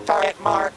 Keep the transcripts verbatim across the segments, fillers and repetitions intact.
Target mark.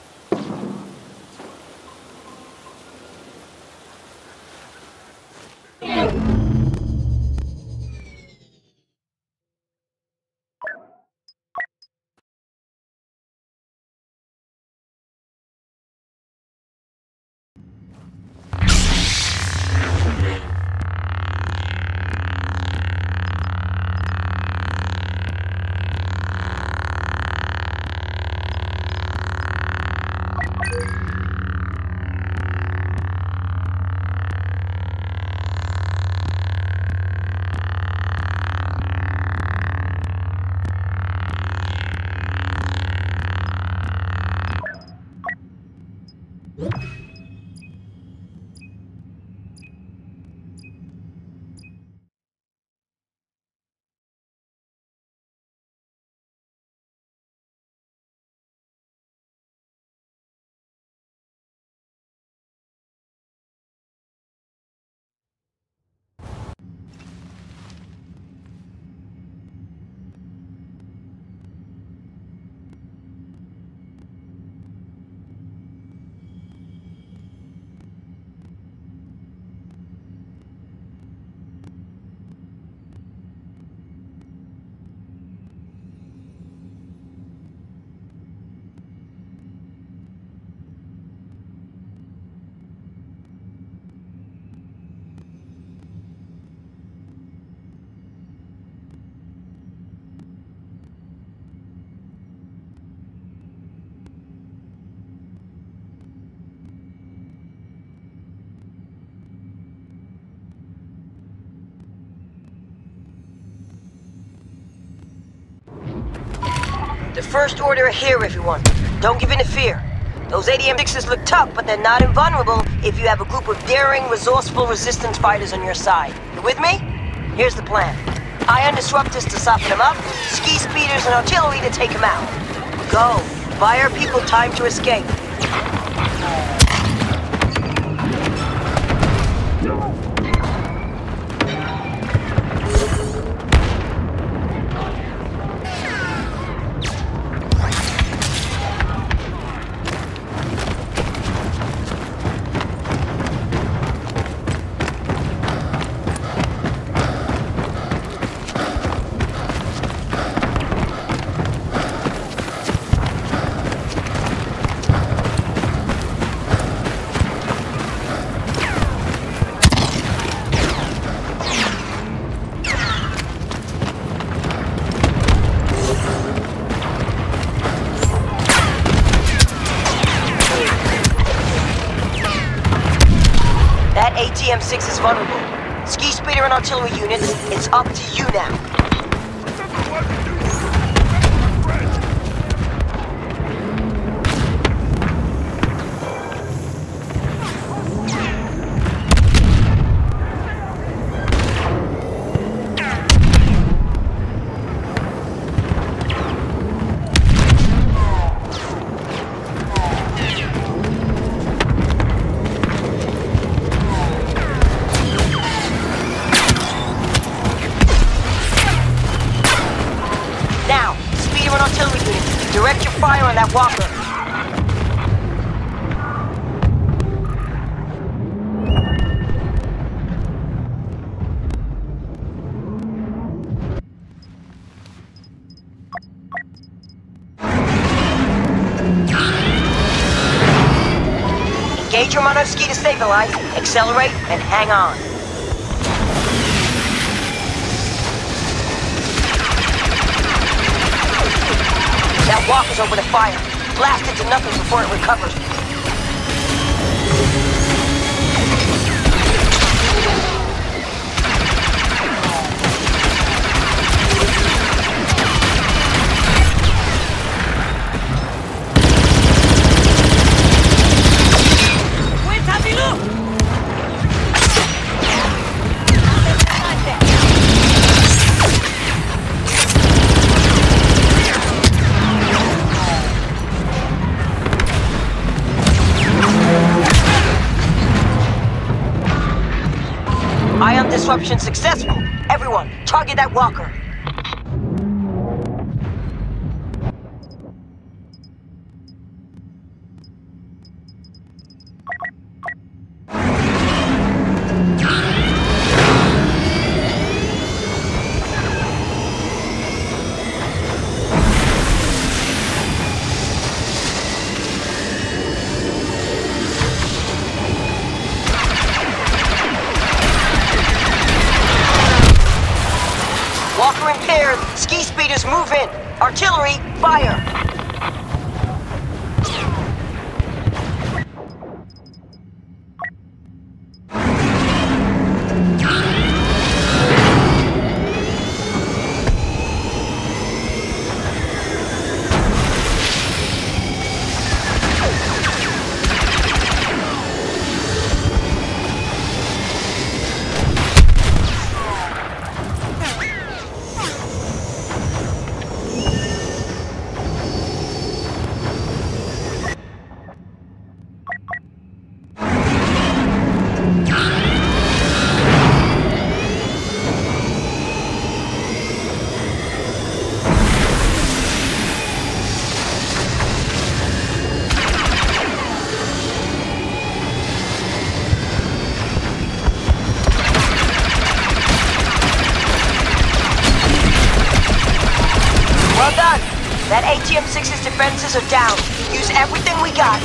The First Order are here, everyone. Don't give in to fear. Those A D M sixes look tough, but they're not invulnerable if you have a group of daring, resourceful resistance fighters on your side. You with me? Here's the plan. Ion Disruptors to soften them up, ski speeders and artillery to take them out. Go. Buy our people time to escape. A T M six is vulnerable. Ski speeder and artillery units, it's up to you now. Direct your fire on that walker. Engage your monoski to stabilize, accelerate, and hang on. That walker's open to fire. Blast it to nothing before it recovers. Ion disruption successful. Everyone, target that walker. scared. Ski speeders, move in. Artillery, fire. That A T M six's defenses are down. Use everything we got.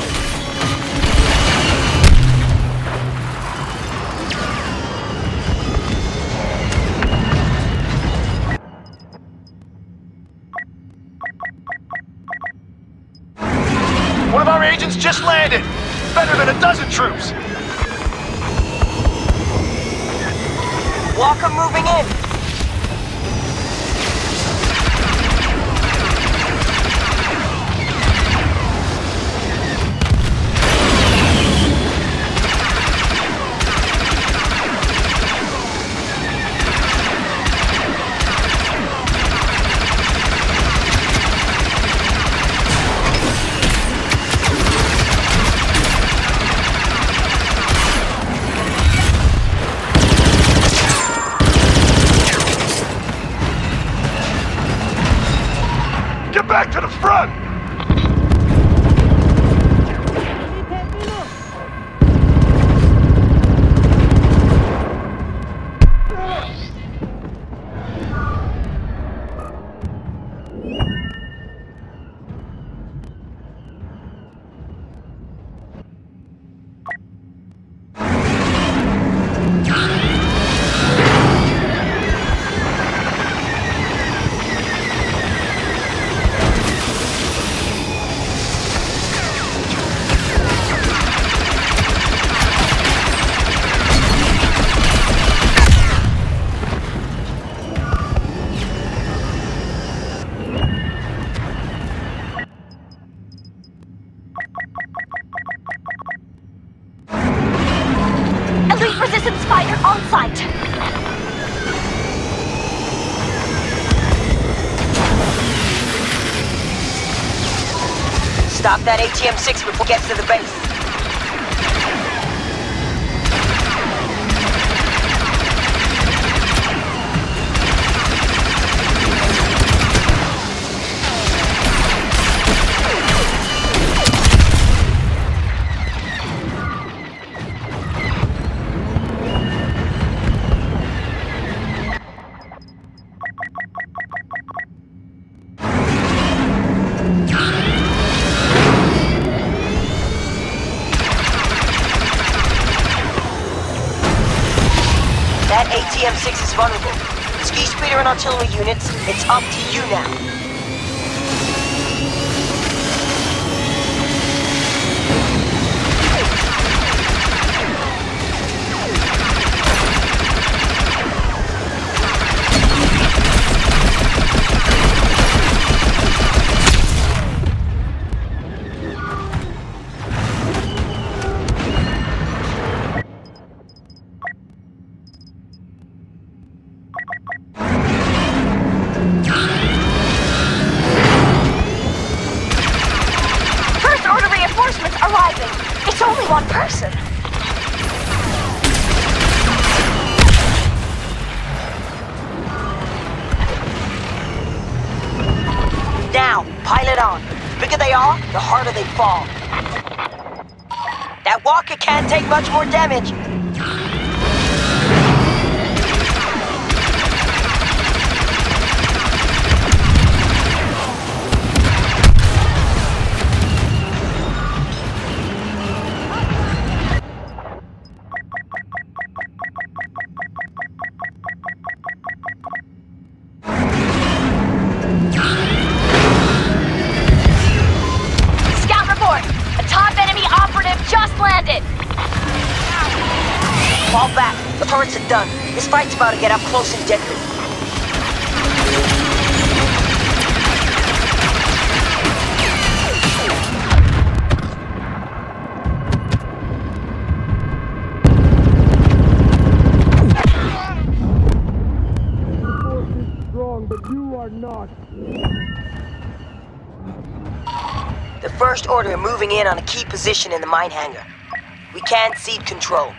One of our agents just landed. Better than a dozen troops. Walker moving in. Get back to the front! Elite resistance fighter on site. Stop that A T M six before it gets to the base. That A T M six is vulnerable. Ski speeder and artillery units, it's up to you now. Arriving. It's only one person. Now, pile it on. The bigger they are, the harder they fall. That walker can't take much more damage. Fall back. The turrets are done. This fight's about to get up close and deadly. The First Order are moving in on a key position in the mine hangar. We can't cede control.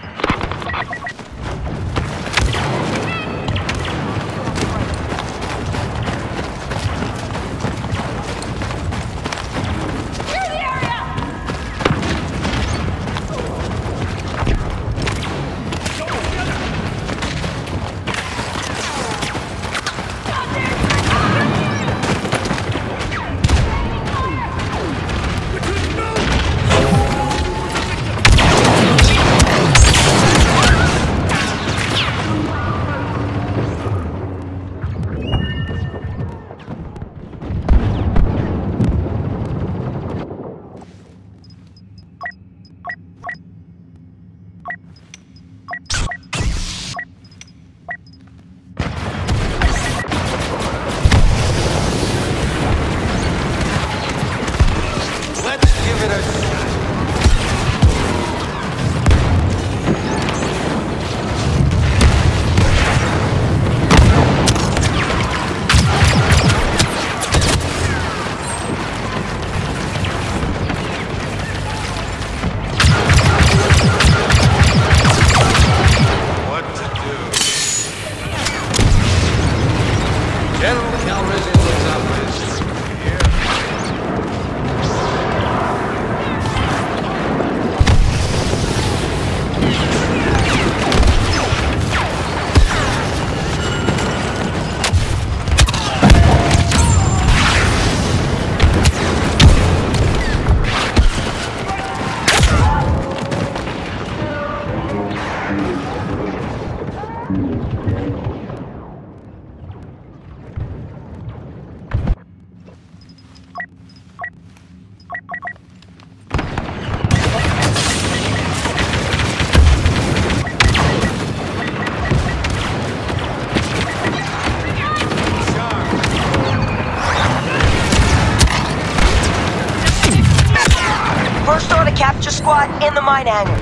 Capture squad in the mine hangar.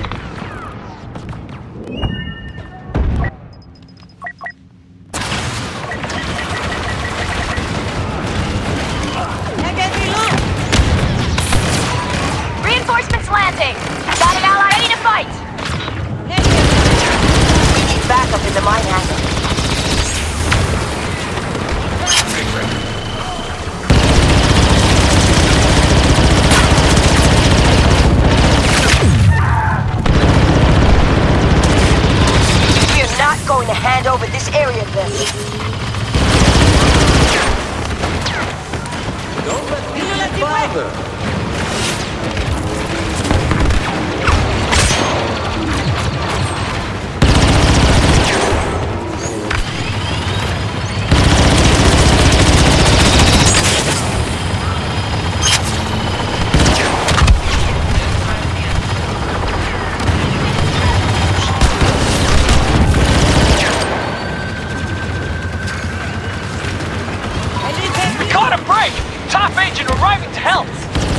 Reinforcements landing! Got an ally ready to fight! We need backup in the mine hangar. Going to hand over this area then. Don't let me bother. Top agent arriving to help!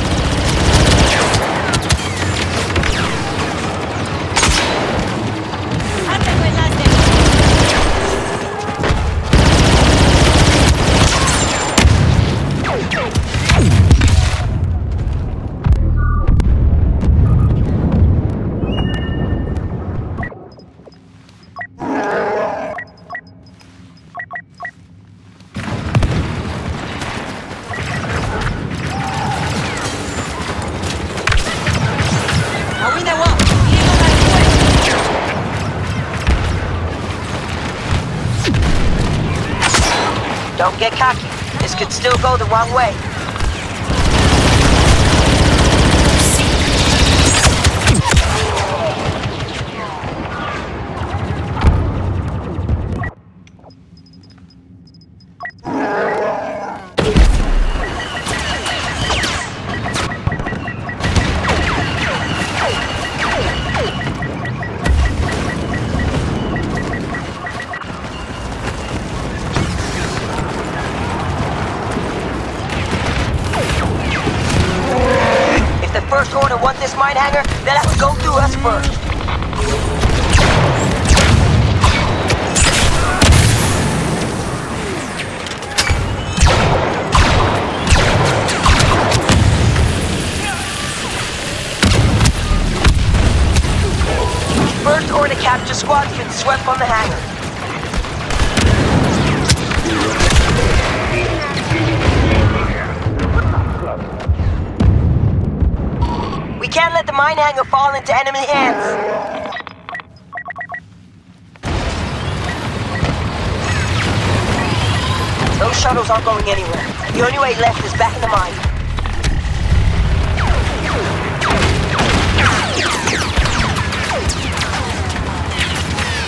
Don't get cocky. This could still go the wrong way. First Order want this mine hangar, they'll have to go through us first. First Order capture squad's been swept from the hangar. We can't let the mine hangar fall into enemy hands. Those shuttles aren't going anywhere. The only way left is back in the mine.